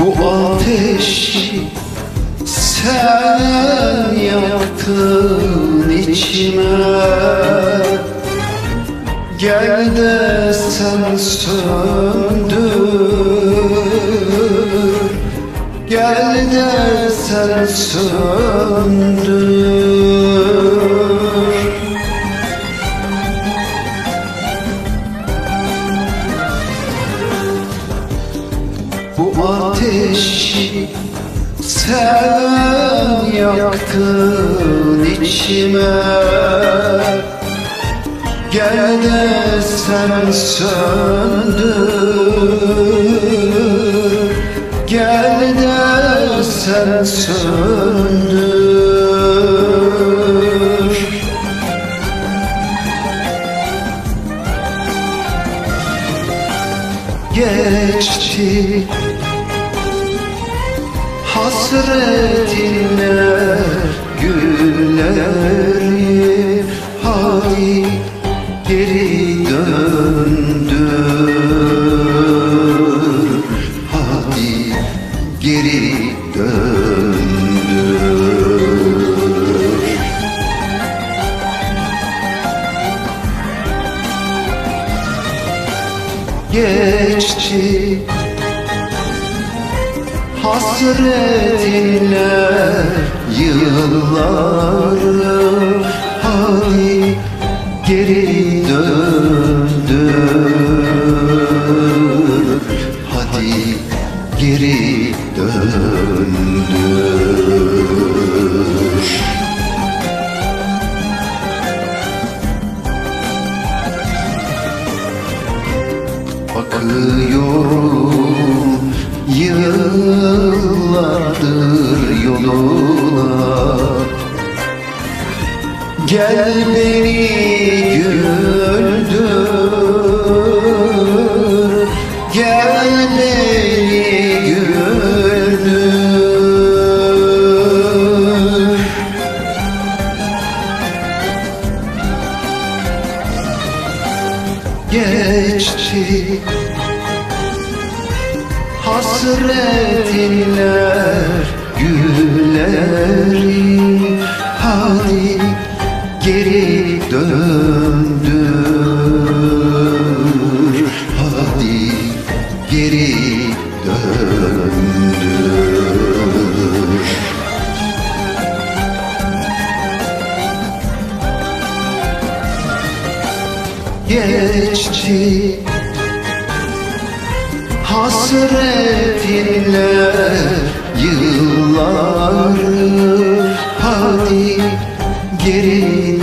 Bu ateşi sen yaktın içime, gel de sen söndür, gel de sen söndür. Bu ateşi sen yaktın içime, gel de sen söndür, gel de sen söndür. Geçti hasretinle güllerim, hadi geri döndür, hadi geri döndür. Geçti hasretinle yıllarım, hadi geri döndür, hadi geri döndür. Bakıyorum yıllardır yoluna, gel beni güldür, gel beni güldür. Geçti hasretinle güllerim, hadi geri döndür, hadi geri döndür. Geçti hasretinle yıllarım, hadi geri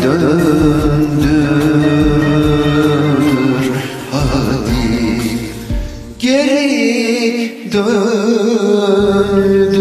döndür, hadi geri döndür.